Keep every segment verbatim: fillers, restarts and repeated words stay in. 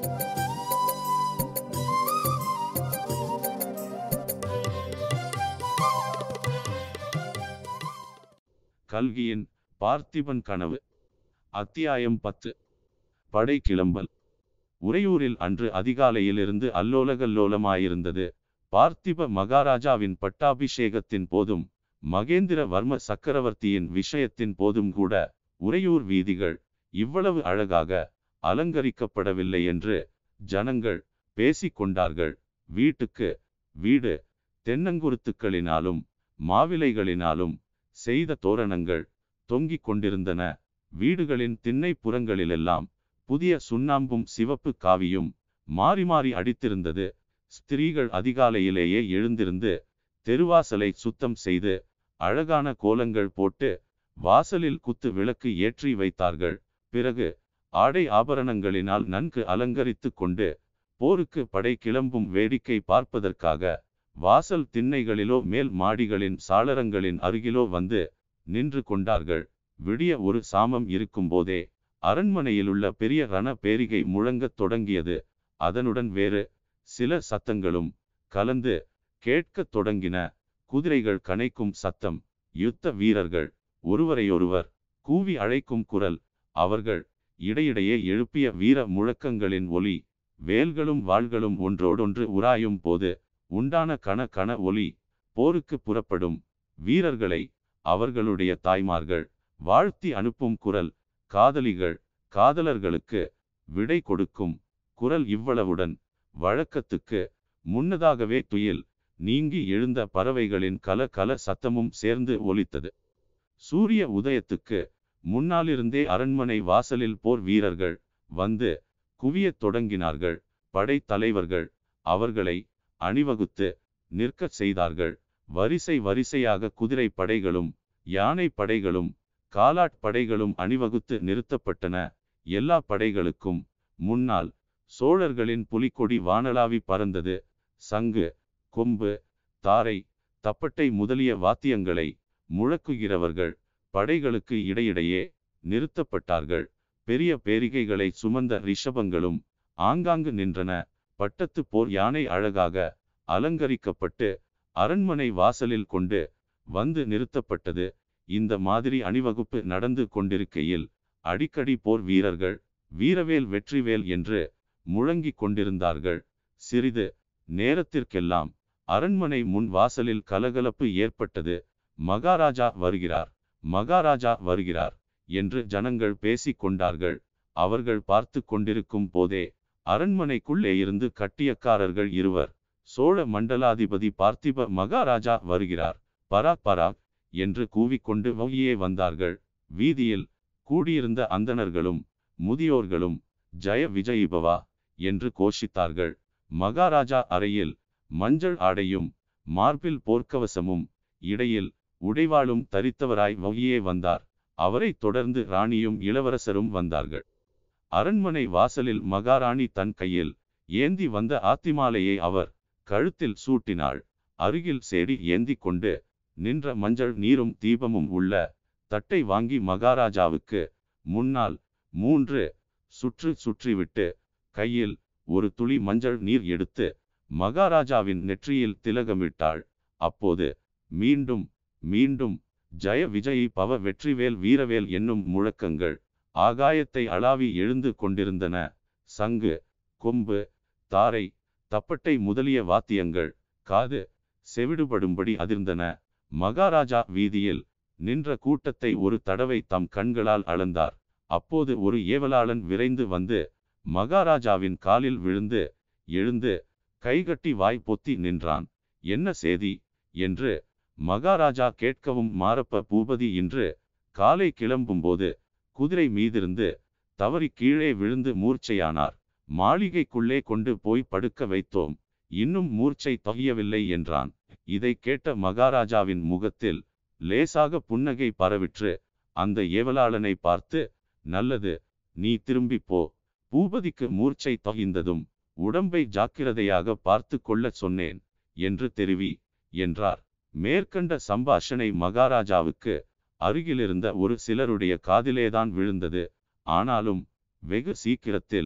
கல்கியின் பார்த்திபன் கனவு. அத்தியாயம் பத்து. படை கிளம்பல். உறையூரில் அன்று அதிகாலையிலிருந்து அல்லோலகல்லோலமாயிருந்தது. பார்த்திப மகாராஜாவின் பட்டாபிஷேகத்தின் போதும் மகேந்திரவர்ம சக்கரவர்த்தியின் விஷயத்தின் போதும் கூட உறையூர் வீதிகள் இவ்வளவு அழகாக அலங்கரிக்கப்படவில்லை என்று ஜனங்கள் பேசிக்கொண்டார்கள். வீட்டுக்கு வீடு தென்னங்குருத்துக்களினாலும் மாவிலைகளினாலும் செய்த தோரணங்கள் தொங்கிக் கொண்டிருந்தன. வீடுகளின் திண்ணை புறங்களிலெல்லாம் புதிய சுண்ணாம்பும் சிவப்பு காவியும் மாறி மாறி அடித்திருந்தது. ஸ்திரீகள் அதிகாலையிலேயே எழுந்திருந்து தெருவாசலை சுத்தம் செய்து அழகான கோலங்கள் போட்டு வாசலில் குத்து விளக்கு ஏற்றி வைத்தார்கள். பிறகு ஆடை ஆபரணங்களினால் நன்கு அலங்கரித்து கொண்டு போருக்கு படை கிளம்பும் வேடிக்கை பார்ப்பதற்காக வாசல் திண்ணைகளிலோ மேல் மாடிகளின் சாளரங்களின் அருகிலோ வந்து நின்று கொண்டார்கள். விடிய ஒரு சாமம் இருக்கும்போதே அரண்மனையிலுள்ள பெரிய ரண பேரிகை முழங்கத் தொடங்கியது. அதனுடன் வேறு சில சத்தங்களும் கலந்து கேட்கத் தொடங்கின. குதிரைகள் கனைக்கும் சத்தம், யுத்த வீரர்கள் ஒருவரையொருவர் கூவி அழைக்கும் குரல், அவர்கள் இடையிடையே எழுப்பிய வீர முழக்கங்களின் ஒலி, வேல்களும் வாள்களும் ஒன்றோடொன்று உராயும் போது உண்டான கன கன ஒலி, போருக்கு புறப்படும் வீரர்களை அவர்களுடைய தாய்மார்கள் வாழ்த்தி அனுப்பும் குரல், காதலிகள் காதலர்களுக்கு விடை கொடுக்கும் குரல். இவ்வளவுடன் வழக்கத்துக்கு முன்னதாகவே துயில் நீங்கி எழுந்த பறவைகளின் கல கல சத்தமும் சேர்ந்து ஒலித்தது. சூரிய உதயத்துக்கு முன்னாலிருந்தே அரண்மனை வாசலில் போர் வீரர்கள் வந்து குவியத் தொடங்கினார்கள். படை தலைவர்கள் அவர்களை அணிவகுத்து நிற்கச் செய்தார்கள். வரிசை வரிசையாக குதிரை படைகளும் யானை படைகளும் காலாட் படைகளும் அணிவகுத்து நிறுத்தப்பட்டன. எல்லா படைகளுக்கும் முன்னால் சோழர்களின் புலிக்கொடி வானளாவி பறந்தது. சங்கு, கொம்பு, தாரை, தப்பட்டை முதலிய வாத்தியங்களை முழக்குகிறவர்கள் படைகளுக்கு இடையிடையே நிறுத்தப்பட்டார்கள். பெரிய பேரிகைகளை சுமந்த ரிஷபங்களும் ஆங்காங்கு நின்றன. பட்டத்து போர் யானை அழகாக அலங்கரிக்கப்பட்டு அரண்மனை வாசலில் கொண்டு வந்து நிறுத்தப்பட்டது. இந்த மாதிரி அணிவகுப்பு நடந்து கொண்டிருக்கையில் அடிக்கடி போர் வீரர்கள் வீரவேல் வெற்றிவேல் என்று முழங்கிக் கொண்டிருந்தார்கள். சிறிது நேரத்திற்கெல்லாம் அரண்மனை முன் வாசலில் கலகலப்பு ஏற்பட்டது. மகாராஜா வருகிறார், மகாராஜா வருகிறார் என்று ஜனங்கள் பேசிக் கொண்டார்கள். அவர்கள் பார்த்து கொண்டிருக்கும் போதே அரண்மனைக்குள்ளே இருந்து கட்டியக்காரர்கள் இருவர், சோழ மண்டலாதிபதி பார்த்திப மகாராஜா வருகிறார், பராக் பராக் என்று கூவிக்கொண்டு வழியே வந்தார்கள். வீதியில் கூடியிருந்த அந்தணர்களும் முதியோர்களும் ஜய விஜயிபவா என்று கோஷித்தார்கள். மகாராஜா அறையில் மஞ்சள் ஆடையும் மார்பில் போர்க்கவசமும் இடையில் உடைவாளும் தரித்தவராய் வழியே வந்தார். அவரை தொடர்ந்து ராணியும் இளவரசரும் வந்தார்கள். அரண்மனை வாசலில் மகாராணி தன் கையில் ஏந்தி வந்த ஆத்திமாலையை அவர் கழுத்தில் சூட்டினாள். அருகில் சேடி ஏந்தி கொண்டு நின்ற மஞ்சள் நீரும் தீபமும் உள்ள தட்டை வாங்கி மகாராஜாவுக்கு முன்னால் மூன்று சுற்று சுற்றிவிட்டு கையில் ஒரு துளி மஞ்சள் நீர் எடுத்து மகாராஜாவின் நெற்றியில் திலகமிட்டாள். அப்போது மீண்டும் மீண்டும் ஜய விஜயி பவ வெற்றிவேல் வீரவேல் என்னும் முழக்கங்கள் ஆகாயத்தை அளாவி எழுந்து கொண்டிருந்தன. சங்கு, கொம்பு, தாரை, தப்பட்டை முதலிய வாத்தியங்கள் காது செவிடுபடும்படி அதிர்ந்தன. மகாராஜா வீதியில் நின்ற கூட்டத்தை ஒரு தடவை தம் கண்களால் அளந்தார். அப்போது ஒரு ஏவலாளன் விரைந்து வந்து மகாராஜாவின் காலில் விழுந்து எழுந்து கைகட்டி வாய் பொத்தி நின்றான். என்ன சேதி என்று மகாராஜா கேட்கவும், மாரப்ப பூபதி இன்று காலை கிளம்பும்போது குதிரை மீதிருந்து தவறி கீழே விழுந்து மூர்ச்சையானார். மாளிகைக்குள்ளே கொண்டு போய் படுக்க வைத்தோம், இன்னும் மூர்ச்சை தொகியவில்லை என்றான். இதை கேட்ட மகாராஜாவின் முகத்தில் லேசாக புன்னகை பரவிற்று. அந்த ஏவலாளனை பார்த்து, நல்லது, நீ திரும்பி போ. பூபதிக்கு மூர்ச்சை தொகிந்ததும் உடம்பை ஜாக்கிரதையாக பார்த்து கொள்ள சொன்னேன் என்று தெரிவி என்றார். மேற்கண்ட சம்பாஷணை மகாராஜாவுக்கு அருகிலிருந்த ஒரு சிலருடைய காதிலேதான் விழுந்தது. ஆனாலும் வெகு சீக்கிரத்தில்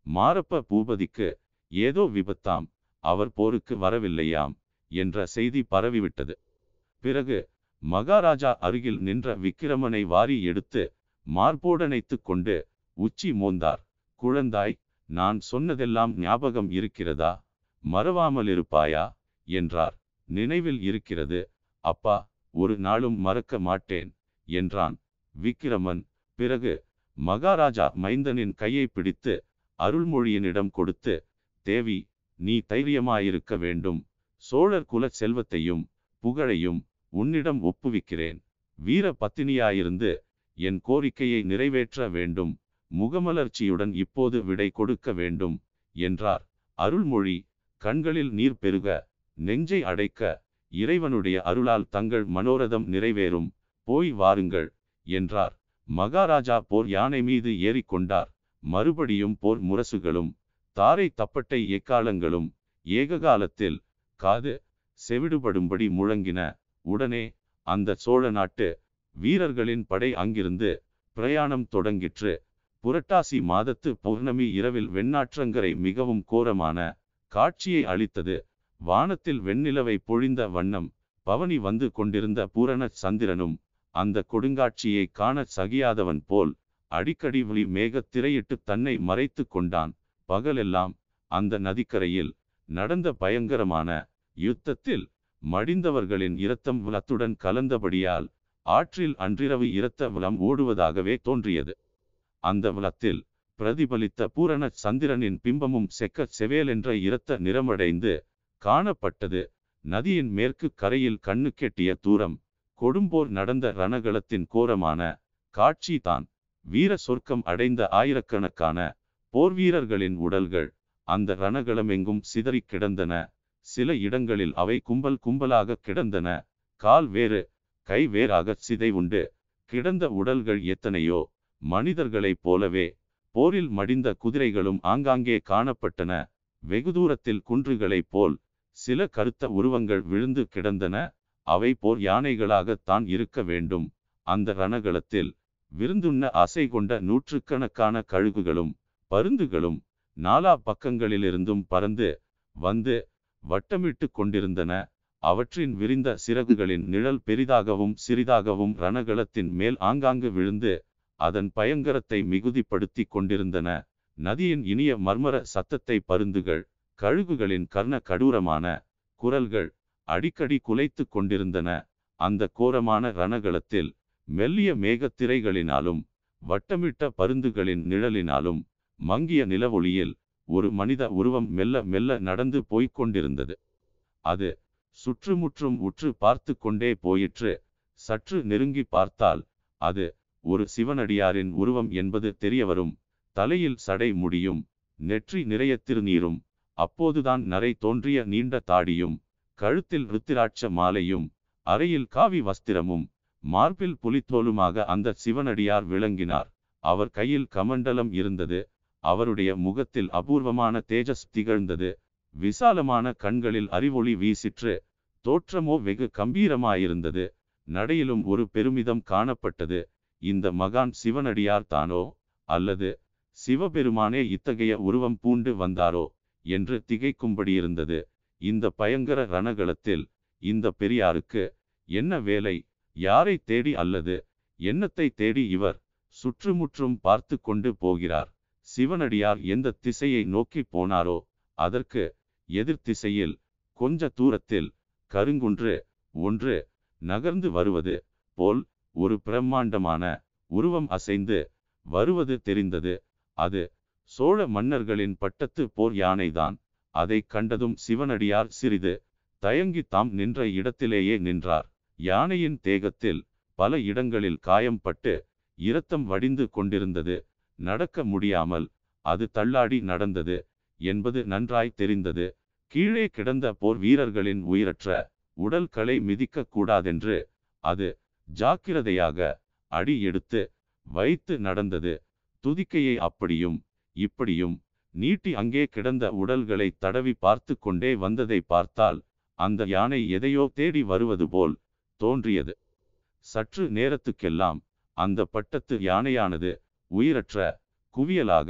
மாரப்ப பூபதிக்கு ஏதோ விபத்தாம், அவர் போருக்கு வரவில்லையாம் என்ற செய்தி பரவிவிட்டது. பிறகு மகாராஜா அருகில் நின்ற விக்கிரமனை வாரி எடுத்து மார்போடணைத்து கொண்டு உச்சி மோந்தார். குழந்தாய், நான் சொன்னதெல்லாம் ஞாபகம் இருக்கிறதா? மறவாமலிருப்பாயா என்றார். நினைவில் இருக்கிறது அப்பா, ஒரு நாளும் மறக்க மாட்டேன் என்றான் விக்கிரமன். பிறகு மகாராஜா மைந்தனின் கையை பிடித்து அருள்மொழியினிடம் கொடுத்து, தேவி, நீ தைரியமாயிருக்க வேண்டும். சோழர் குல செல்வத்தையும் புகழையும் உன்னிடம் ஒப்புவிக்கிறேன். வீர பத்தினியாயிருந்து என் கோரிக்கையை நிறைவேற்ற வேண்டும். முகமலர்ச்சியுடன் இப்போது விடை கொடுக்க வேண்டும் என்றார். அருள்மொழி கண்களில் நீர் பெருக, நெஞ்சை அடைக்க, இறைவனுடைய அருளால் தங்கள் மனோரதம் நிறைவேறும், போய் வாருங்கள் என்றார். மகாராஜா போர் யானை மீது ஏறிக்கொண்டார். மறுபடியும் போர் முரசுகளும் தாரை தப்பட்டை எக்காலங்களும் ஏககாலத்தில் காது செவிடுபடும்படி முழங்கின. உடனே அந்த சோழ நாட்டு வீரர்களின் படை அங்கிருந்து பிரயாணம் தொடங்கிற்று. புரட்டாசி மாதத்து பௌர்ணமி இரவில் வெண்ணாற்றங்கரை மிகவும் கோரமான காட்சியை அளித்தது. வானத்தில் வெண்ணிலவை பொழிந்த வண்ணம் பவனி வந்து கொண்டிருந்த பூரண சந்திரனும் அந்த கொடுங்காட்சியை காண சகியாதவன் போல் அடிக்கடி விழி மேக திரையிட்டு தன்னை மறைத்து கொண்டான். பகலெல்லாம் அந்த நதிக்கரையில் நடந்த பயங்கரமான யுத்தத்தில் மடிந்தவர்களின் இரத்தம் விளத்துடன் கலந்தபடியால் ஆற்றில் அன்றிரவு இரத்த விளம் ஓடுவதாகவே தோன்றியது. அந்த விளத்தில் பிரதிபலித்த பூரண சந்திரனின் பிம்பமும் செக்க செவேலென்ற இரத்த நிறமடைந்து காணப்பட்டது. நதியின் மேற்கு கரையில் கண்ணு கெட்டிய தூரம் கொடும்போர் நடந்த ரணகளத்தின் கோரமான காட்சி தான். வீர சொர்க்கம் அடைந்த ஆயிரக்கணக்கான போர்வீரர்களின் உடல்கள் அந்த ரணகளமெங்கும் சிதறி கிடந்தன. சில இடங்களில் அவை கும்பல் கும்பலாக கிடந்தன. கால் வேறு கை வேறாக சிதைவுண்டு கிடந்த உடல்கள் எத்தனையோ மனிதர்களைப் போலவே போரில் மடிந்த குதிரைகளும் ஆங்காங்கே காணப்பட்டன. வெகு தூரத்தில் குன்றுகளைப் போல் சில கருத்த உருவங்கள் விழுந்து கிடந்தன. அவை போர் யானைகளாகத்தான் இருக்க வேண்டும். அந்த ரணகளத்தில் விருந்துண்ண ஆசை கொண்ட நூற்றுக்கணக்கான கழுகுகளும் பருந்துகளும் நாலா பக்கங்களிலிருந்தும் பறந்து வந்து வட்டமிட்டு கொண்டிருந்தன. அவற்றின் விரிந்த சிறகுகளின் நிழல் பெரிதாகவும் சிறிதாகவும் ரணகளத்தின் மேல் ஆங்காங்கு விழுந்து அதன் பயங்கரத்தை மிகுதிப்படுத்தி கொண்டிருந்தன. நதியின் இனிய மர்மர சத்தத்தை பருந்துகள் கழுகுகளின் கர்ண கடூரமான குரல்கள் அடிக்கடி குலைத்து கொண்டிருந்தன. அந்த கோரமான ரணகளத்தில் மெல்லிய மேகத்திரைகளினாலும் வட்டமிட்ட பருந்துகளின் நிழலினாலும் மங்கிய நிலவொளியில் ஒரு மனித உருவம் மெல்ல மெல்ல நடந்து போய்கொண்டிருந்தது. அது சுற்றுமுற்றும் உற்று பார்த்து கொண்டே போயிற்று. சற்று நெருங்கி பார்த்தால் அது ஒரு சிவனடியாரின் உருவம் என்பது தெரியவரும். தலையில் சடை முடியும், நெற்றி நிறைய திருநீரும், அப்போதுதான் நரை தோன்றிய நீண்ட தாடியும், கழுத்தில் ருத்திராட்ச மாலையும், அறையில் காவி வஸ்திரமும், மார்பில் புலித்தோலுமாக அந்த சிவனடியார் விளங்கினார். அவர் கையில் கமண்டலம் இருந்தது. அவருடைய முகத்தில் அபூர்வமான தேஜஸ் திகழ்ந்தது. விசாலமான கண்களில் அறிவொளி வீசிற்று. தோற்றமோ வெகு கம்பீரமாயிருந்தது. நடையிலும் ஒரு பெருமிதம் காணப்பட்டது. இந்த மகான் சிவனடியார் தானோ, அல்லது சிவபெருமானே இத்தகைய உருவம் பூண்டு வந்தாரோ என்று திகைக்கும்படியிருந்தது. இந்த பயங்கர ரணகளத்தில் இந்த பெரியாருக்கு என்ன வேலை? யாரை தேடி அல்லது என்னத்தை தேடி இவர் சுற்றுமுற்றும் பார்த்து கொண்டு போகிறார்? சிவனடியார் எந்த திசையை நோக்கி போனாரோ அதற்கு எதிர் திசையில் கொஞ்ச தூரத்தில் கருங்குன்று ஒன்று நகர்ந்து வருவது போல் ஒரு பிரம்மாண்டமான உருவம் அசைந்து வருவது தெரிந்தது. அது சோழ மன்னர்களின் பட்டத்து போர் யானைதான். அதை கண்டதும் சிவனடியார் சிறிது தயங்கி தாம் நின்ற இடத்திலேயே நின்றார். யானையின் தேகத்தில் பல இடங்களில் காயம் பட்டு இரத்தம் வடிந்து கொண்டிருந்தது. நடக்க முடியாமல் அது தள்ளாடி நடந்தது என்பது நன்றாய் தெரிந்தது. கீழே கிடந்த போர் வீரர்களின் உயிரற்ற உடல்களை மிதிக்க கூடாதென்று அது ஜாக்கிரதையாக அடி எடுத்து வைத்து நடந்தது. துதிக்கையை அப்படியும் இப்படியும் நீட்டி அங்கே கிடந்த உடல்களை தடவி பார்த்து கொண்டே வந்ததை பார்த்தால் அந்த யானை எதையோ தேடி வருவது போல் தோன்றியது. சற்று நேரத்துக்கெல்லாம் அந்த பட்டத்து யானையானது உயிரற்ற குவியலாக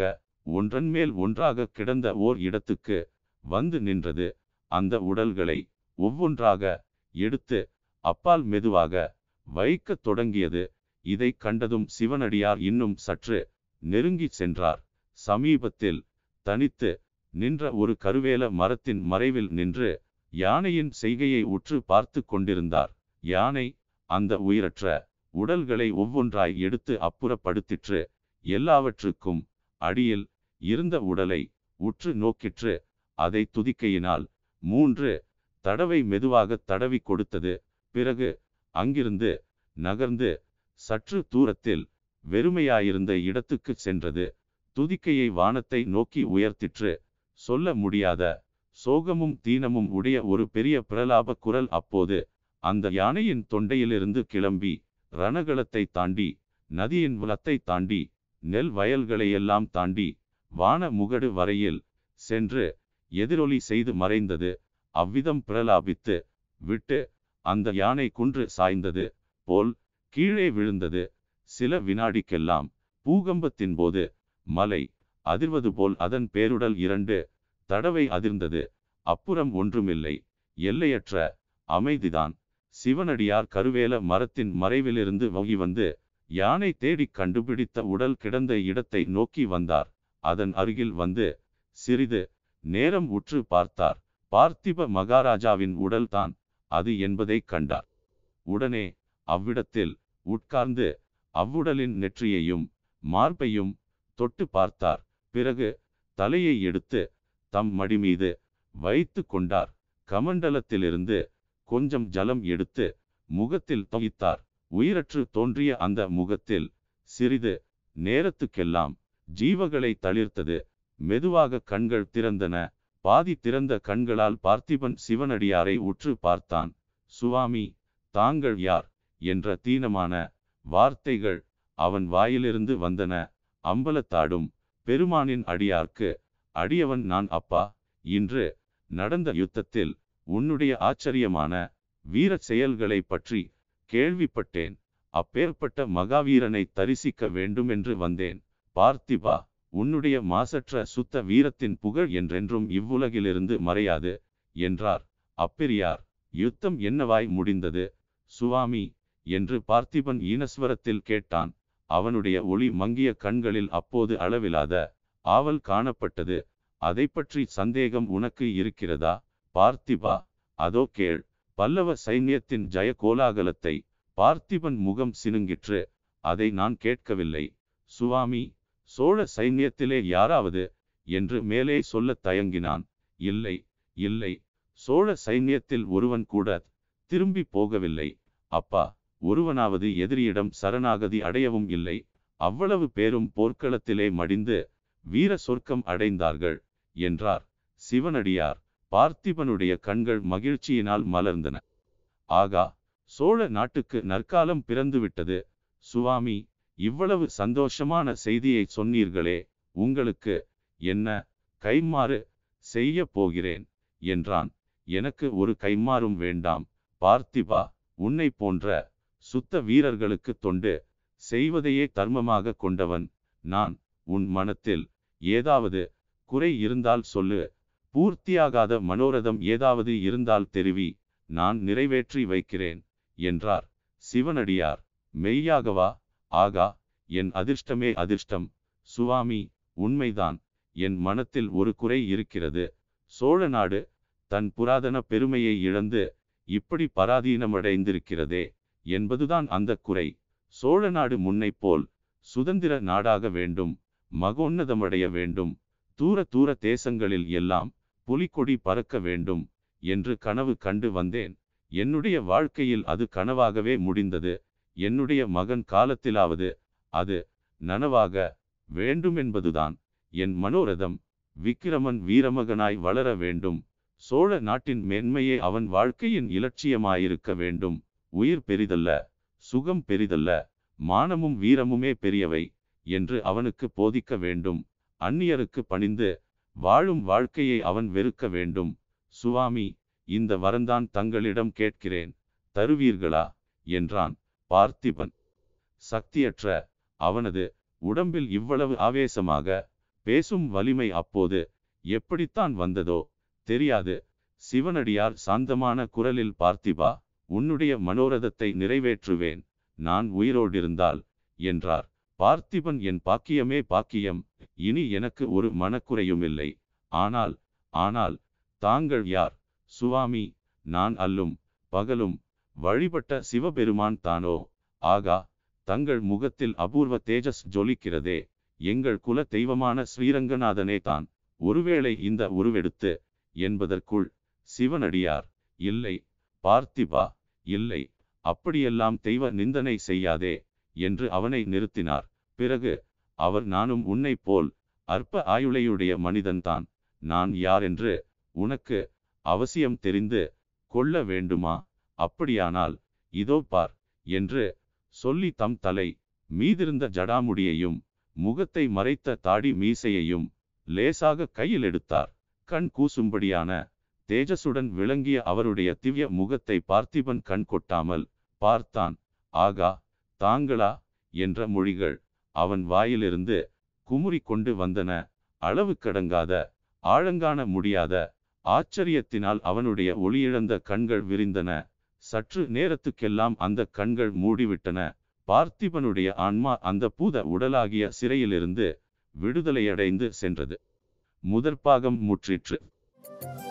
ஒன்றன் மேல் ஒன்றாக கிடந்த ஓர் இடத்துக்கு வந்து நின்றது. அந்த உடல்களை ஒவ்வொன்றாக எடுத்து அப்பால் மெதுவாக வைக்கத் தொடங்கியது. இதை கண்டதும் சிவனடியார் இன்னும் சற்று நெருங்கி சென்றார். சமீபத்தில் தனித்து நின்ற ஒரு கருவேல மரத்தின் மறைவில் நின்று யானையின் செய்கையை உற்று பார்த்து கொண்டிருந்தார். யானை அந்த உயிரற்ற உடல்களை ஒவ்வொன்றாய் எடுத்து அப்புறப்படுத்திற்று. எல்லாவற்றுக்கும் அடியில் இருந்த உடலை உற்று நோக்கிற்று. அதை துதிக்கையினால் மூன்று தடவை மெதுவாக தடவி கொடுத்தது. பிறகு அங்கிருந்து நகர்ந்து சற்று தூரத்தில் வெறுமையாயிருந்த இடத்துக்கு சென்றது. துதிக்கையை வானத்தை நோக்கி உயர்த்திற்று. சொல்ல முடியாத சோகமும் தீனமும் உடைய ஒரு பெரிய பிரலாப குரல் அப்போது அந்த யானையின் தொண்டையிலிருந்து கிளம்பி ரணகளத்தை தாண்டி நதியின் வளத்தை தாண்டி நெல் வயல்களையெல்லாம் தாண்டி வான முகடு வரையில் சென்று எதிரொலி செய்து மறைந்தது. அவ்விதம் பிரலாபித்து விட்டு அந்த யானை குன்று சாய்ந்தது போல் கீழே விழுந்தது. சில வினாடிக்கெல்லாம் பூகம்பத்தின் போது மலை அதிர்வது போல் அதன் பேருடல் இரண்டு தடவை அதிர்ந்தது. அப்புறம் ஒன்றுமில்லை, எல்லையற்ற அமைதிதான். சிவனடியார் கருவேல மரத்தின் மறைவிலிருந்து வகி வந்து யானை தேடி கண்டுபிடித்த உடல் கிடந்த இடத்தை நோக்கி வந்தார். அதன் அருகில் வந்து சிறிது நேரம் உற்று பார்த்தார். பார்த்திப மகாராஜாவின் உடல்தான் அது என்பதை கண்டார். உடனே அவ்விடத்தில் உட்கார்ந்து அவ்வுடலின் நெற்றியையும் மார்பையும் தொட்டு பார்த்தார். பிறகு தலையை எடுத்து தம் மடி மீது வைத்து கொண்டார். கமண்டலத்திலிருந்து கொஞ்சம் ஜலம் எடுத்து முகத்தில் தொகித்தார். உயிரற்று தோன்றிய அந்த முகத்தில் சிறிது நேரத்துக்கெல்லாம் ஜீவகளை தளிர்த்தது. மெதுவாக கண்கள் திறந்தன. பாதி திறந்த கண்களால் பார்த்திபன் சிவனடியாரை உற்று பார்த்தான். சுவாமி, தாங்கள் யார் என்ற தீனமான வார்த்தைகள் அவன் வாயிலிருந்து வந்தன. அம்பலத்தாடும் பெருமானின் அடியார்க்கு அடியவன் நான் அப்பா. இன்று நடந்த யுத்தத்தில் உன்னுடைய ஆச்சரியமான வீர செயல்களை பற்றி கேள்விப்பட்டேன். அப்பேற்பட்ட மகாவீரனை தரிசிக்க வேண்டுமென்று வந்தேன். பார்த்திபா, உன்னுடைய மாசற்ற சுத்த வீரத்தின் புகழ் என்றென்றும் இவ்வுலகிலிருந்து மறையாது என்றார். அப்பெரியார், யுத்தம் என்னவாய் முடிந்தது சுவாமி என்று பார்த்திபன் ஈனஸ்வரத்தில் கேட்டான். அவனுடைய ஒளி மங்கிய கண்களில் அப்போது அளவிலாத ஆவல் காணப்பட்டது. அதை பற்றி சந்தேகம் உனக்கு இருக்கிறதா பார்த்திபா? அதோ கேள். பல்லவ சைன்யத்தின் ஜய கோலாகலத்தை பார்த்திபன் முகம் சினுங்கிற்று. அதை நான் கேட்கவில்லை சுவாமி. சோழ சைன்யத்திலே யாராவது என்று மேலே சொல்ல தயங்கினான். இல்லை இல்லை, சோழ சைன்யத்தில் ஒருவன் கூட திரும்பி போகவில்லை அப்பா. ஒருவனாவது எதிரியிடம் சரணாகதி அடையவும் இல்லை. அவ்வளவு பேரும் போர்க்களத்திலே மடிந்து வீர சொர்க்கம் அடைந்தார்கள் என்றார். சிவனடியார் பார்த்திபனுடைய கண்கள் மகிழ்ச்சியினால் மலர்ந்தன. ஆகா, சோழ நாட்டுக்கு நற்காலம் பிறந்துவிட்டது சுவாமி. இவ்வளவு சந்தோஷமான செய்தியை சொன்னீர்களே, உங்களுக்கு என்ன கைமாறு செய்ய போகிறேன் என்றான். எனக்கு ஒரு கைமாறும் வேண்டாம் பார்த்திபா. உன்னை போன்ற சுத்த வீரர்களுக்கு தொண்டு செய்வதையே தர்மமாக கொண்டவன் நான். உன் மனத்தில் ஏதாவது குறை இருந்தால் சொல்லு. பூர்த்தியாகாத மனோரதம் ஏதாவது இருந்தால் தெரிவி, நான் நிறைவேற்றி வைக்கிறேன் என்றார். சிவனடியார், மெய்யாகவா? ஆகா, என் அதிர்ஷ்டமே அதிர்ஷ்டம் சுவாமி. உண்மைதான், என் மனத்தில் ஒரு குறை இருக்கிறது. சோழ நாடு தன் புராதன பெருமையை இழந்து இப்படி பராதீனமடைந்திருக்கிறதே என்பதுதான் அந்த குறை. சோழ நாடு முன்னை போல் சுதந்திர நாடாக வேண்டும், மகோன்னதமடைய வேண்டும், தூர தூர தேசங்களில் எல்லாம் புலிக்கொடி பறக்க வேண்டும் என்று கனவு கண்டு வந்தேன். என்னுடைய வாழ்க்கையில் அது கனவாகவே முடிந்தது. என்னுடைய மகன் காலத்திலாவது அது நனவாக வேண்டுமென்பதுதான் என் மனோரதம். விக்கிரமன் வீரமகனாய் வளர வேண்டும். சோழ நாட்டின் மேன்மையே அவன் வாழ்க்கையின் இலட்சியமாயிருக்க வேண்டும். உயிர் பெரிதல்ல, சுகம் பெரிதல்ல, மானமும் வீரமுமே பெரியவை என்று அவனுக்கு போதிக்க வேண்டும். அந்நியருக்கு பணிந்து வாழும் வாழ்க்கையை அவன் வெறுக்க வேண்டும். சுவாமி, இந்த வரந்தான் தங்களிடம் கேட்கிறேன், தருவீர்களா என்றான் பார்த்திபன். சக்தியற்ற அவனது உடம்பில் இவ்வளவு ஆவேசமாக பேசும் வலிமை அப்போது எப்படித்தான் வந்ததோ தெரியாது. சிவனடியார் சாந்தமான குரலில், பார்த்திபா, உன்னுடைய மனோரதத்தை நிறைவேற்றுவேன், நான் உயிரோடிருந்தால் என்றார். பார்த்திபன், என் பாக்கியமே பாக்கியம், இனி எனக்கு ஒரு மனக்குறையுமில்லை. ஆனால் ஆனால் தாங்கள் யார் சுவாமி? நான் அல்லும் பகலும் வழிபட்ட சிவபெருமான் தானோ? ஆகா, தங்கள் முகத்தில் அபூர்வ தேஜஸ் ஜொலிக்கிறதே, எங்கள் குல தெய்வமான ஸ்ரீரங்கநாதனே தான். ஒருவேளை இந்த உருவெடுத்து என்பதற்குள் சிவனடியார், இல்லை பார்த்திபா, இல்லை, அப்படியெல்லாம் தெய்வ நிந்தனை செய்யாதே என்று அவனை நிறுத்தினார். பிறகு அவர், நானும் உன்னை போல் அற்ப ஆயுளையுடைய மனிதன்தான். நான் யாரென்று உனக்கு அவசியம் தெரிந்து கொள்ள வேண்டுமா? அப்படியானால் இதோ பார் என்று சொல்லி தம் தலை மீதிருந்த ஜடாமுடியையும் முகத்தை மறைத்த தாடி மீசையையும் லேசாக கையில் எடுத்தார். கண் கூசும்படியான தேஜசுடன் விளங்கிய அவருடைய திவ்ய முகத்தை பார்த்திபன் கண் கொட்டாமல் பார்த்தான். ஆகா, தாங்களா என்ற மொழிகள் அவன் வாயிலிருந்து குமுறி கொண்டு வந்தன. அளவு கடங்காத, ஆழங்காண முடியாத ஆச்சரியத்தினால் அவனுடைய ஒளியிழந்த கண்கள் விரிந்தன. சற்று நேரத்துக்கெல்லாம் அந்த கண்கள் மூடிவிட்டன. பார்த்திபனுடைய ஆன்மா அந்த பூத உடலாகிய சிறையிலிருந்து விடுதலையடைந்து சென்றது. முதற்பாகம் முற்றிற்று.